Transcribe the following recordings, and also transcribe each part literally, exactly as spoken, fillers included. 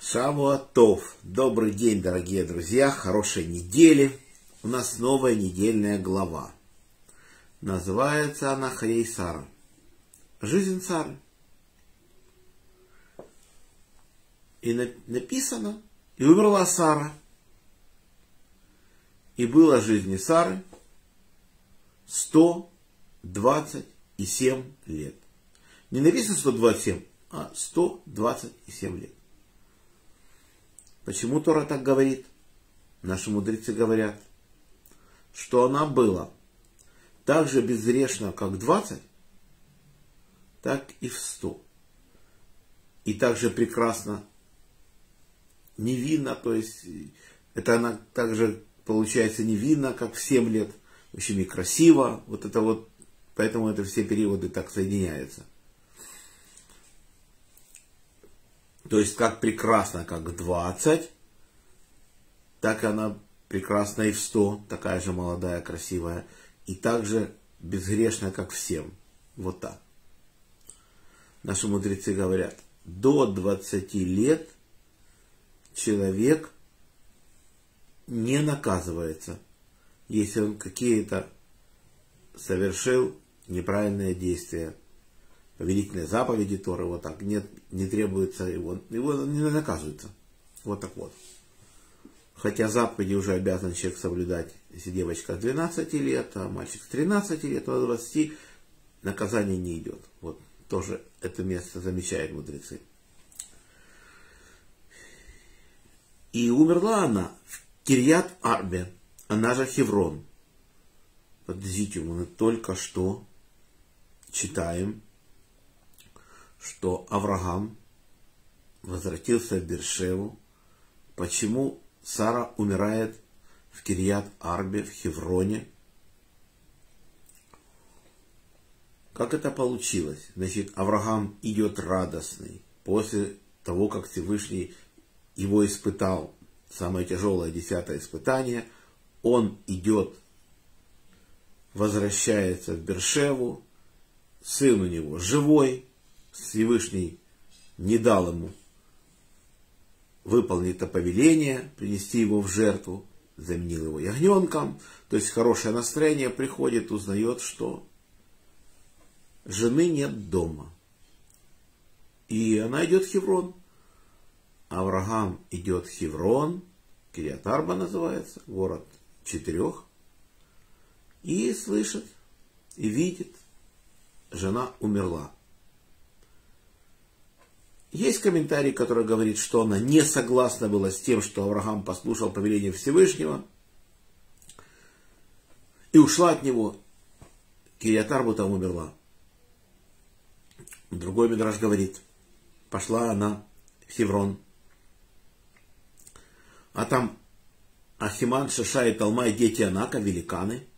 Шавуа Тов. Добрый день, дорогие друзья, хорошей недели. У нас новая недельная глава. Называется она Хаей Сара. Жизнь Сары. И написано, и умерла Сара. И было жизни Сары сто двадцать семь лет. Не написано сто двадцать семь, а сто двадцать семь лет. Почему Тора так говорит? Наши мудрецы говорят, что она была так же безгрешна, как в двадцать, так и в сто. И так же прекрасно, невинна, то есть это она также получается невинна, как в семь лет, очень и красиво. Вот это вот, поэтому это все периоды так соединяются. То есть, как прекрасно, как в двадцать, так она прекрасна и в сто, такая же молодая, красивая, и также безгрешная, как в семь. Вот так. Наши мудрецы говорят, до двадцати лет человек не наказывается, если он какие-то совершил неправильные действия. Повелительные заповеди Торы, вот так, нет, не требуется его, его не наказывается. Вот так вот. Хотя заповеди уже обязан человек соблюдать, если девочка с двенадцати лет, а мальчик с тринадцати лет, то до двадцати наказание не идет. Вот тоже это место замечают мудрецы. И умерла она в Кирьят-Арбе, она же Хеврон. Подождите, мы только что читаем, что Авраам возвратился в Бершеву. Почему Сара умирает в Кирьят-Арбе, в Хевроне? Как это получилось? Значит, Авраам идет радостный после того, как Всевышний его испытал. Самое тяжелое, десятое испытание. Он идет, возвращается в Бершеву. Сын у него живой. Всевышний не дал ему выполнить это повеление, принести его в жертву, заменил его ягненком. То есть хорошее настроение, приходит, узнает, что жены нет дома. И она идет в Хеврон. Авраам идет в Хеврон, Кирьят-Арба называется, город четырех, и слышит, и видит, жена умерла. Есть комментарий, который говорит, что она не согласна была с тем, что Авраам послушал повеление Всевышнего и ушла от него. Кирьят-Арбу там умерла. Другой мидраш говорит, пошла она в Хеврон, а там Ахиман, Шеша и Талмай, дети Анака, великаны.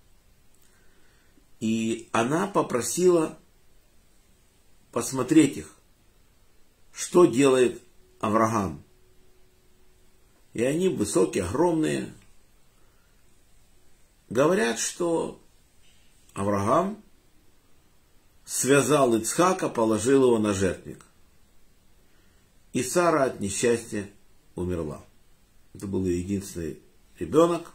И она попросила посмотреть их, что делает Авраам. И они высокие, огромные. Говорят, что Авраам связал Ицхака, положил его на жертвенник. И Сара от несчастья умерла. Это был ее единственный ребенок.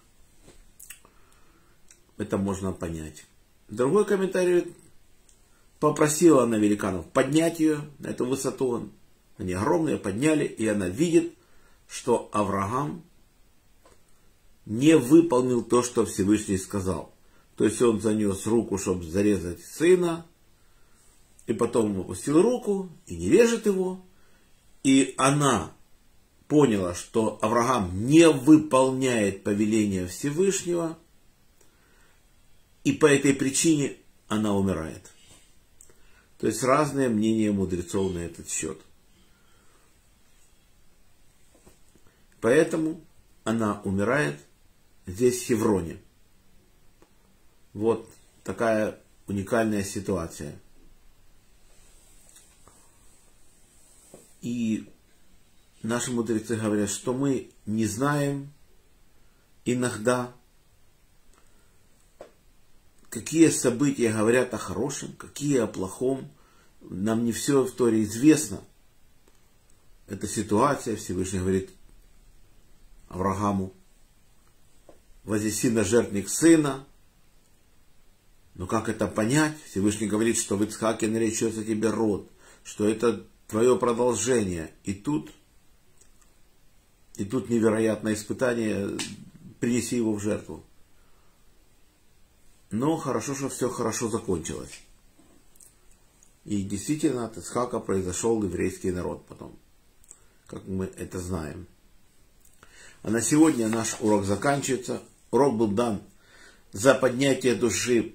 Это можно понять. Другой комментарий: попросила она великанов поднять ее на эту высоту. Они огромные, подняли, и она видит, что Авраам не выполнил то, что Всевышний сказал. То есть он занес руку, чтобы зарезать сына, и потом опустил руку и не режет его. И она поняла, что Авраам не выполняет повеление Всевышнего, и по этой причине она умирает. То есть разные мнения мудрецов на этот счет. Поэтому она умирает здесь, в Хевроне. Вот такая уникальная ситуация. И наши мудрецы говорят, что мы не знаем иногда, какие события говорят о хорошем, какие о плохом. Нам не все в Торе известно. эта ситуация, Всевышний говорит Аврааму: вознеси на жертвенник сына. Но как это понять? Всевышний говорит, что в Ицхаке наречется тебе род, что это твое продолжение. И тут, и тут невероятное испытание: принеси его в жертву. Но хорошо, что все хорошо закончилось. И действительно от Ицхака произошел еврейский народ потом, как мы это знаем. А на сегодня наш урок заканчивается. Урок был дан за поднятие души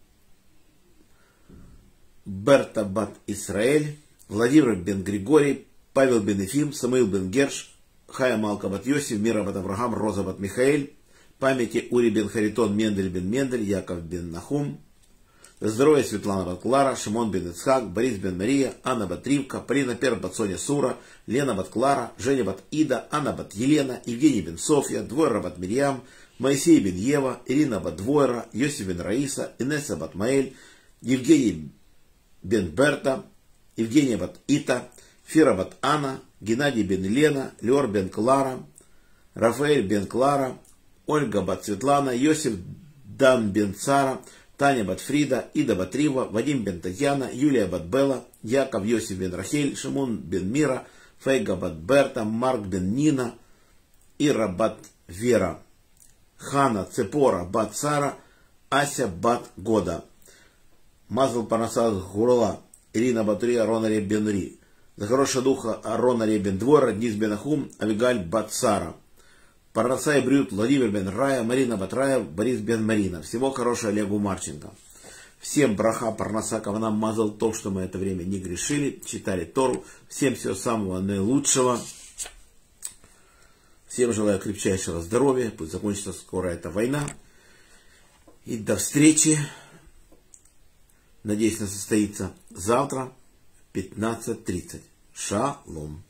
Берта бат Исраэль, Владимир бен Григорий, Павел бен Ефим, Самуил бен Герш, Хая Малка бат Йосиф, Мира бат Авраам, Роза бат Михаэль, памяти Ури бен Харитон, Мендель бен Мендель, Яков бен Нахум, здоровья Светлана бат Клара, Шимон бен Ицхак, Борис бен Мария, Анна бат Ривка, Полина Пер бат Соня Сура, Лена бат Клара, Женя бат Ида, Анна бат Елена, Евгений бен Софья, Двойра бат Мирьям, Моисей бен Ева, Ирина бат Двойра, Йосиф бен Раиса, Инесса бат Маэль, Евгений бен Берта, Евгения бат Ита, Фира бат Анна, Геннадий бен Лена, Леор бен Клара, Рафаэль бен Клара, Ольга бат Светлана, Йосиф Дан бен Цара, Таня бат Фрида, Ида бат Рива, Вадим бен Татьяна, Юлия бат Белла, Яков Йосиф бен Рахель, Шимон бен Мира, Фейга бат Берта, Марк бен Нина, Ира бат Вера, Хана Цепора бат Сара, Ася бат Года, Мазал Парнаса Гурла, Ирина Батурия, Ронария бен Ри, за хорошего духа Ронария бен Двора, Днис бен Ахум, Авигаль бат Сара, Парнаса и Брют, Владимир бен Рая, Марина бат Рая, Борис бен Марина. Всего хорошего Олегу Марченко. Всем браха, Парнаса, Каванам, Мазал, то, что мы это время не грешили, читали Тору. Всем всего самого наилучшего. Всем желаю крепчайшего здоровья. Пусть закончится скоро эта война. И до встречи. Надеюсь, она состоится завтра в пятнадцать тридцать. Шалом.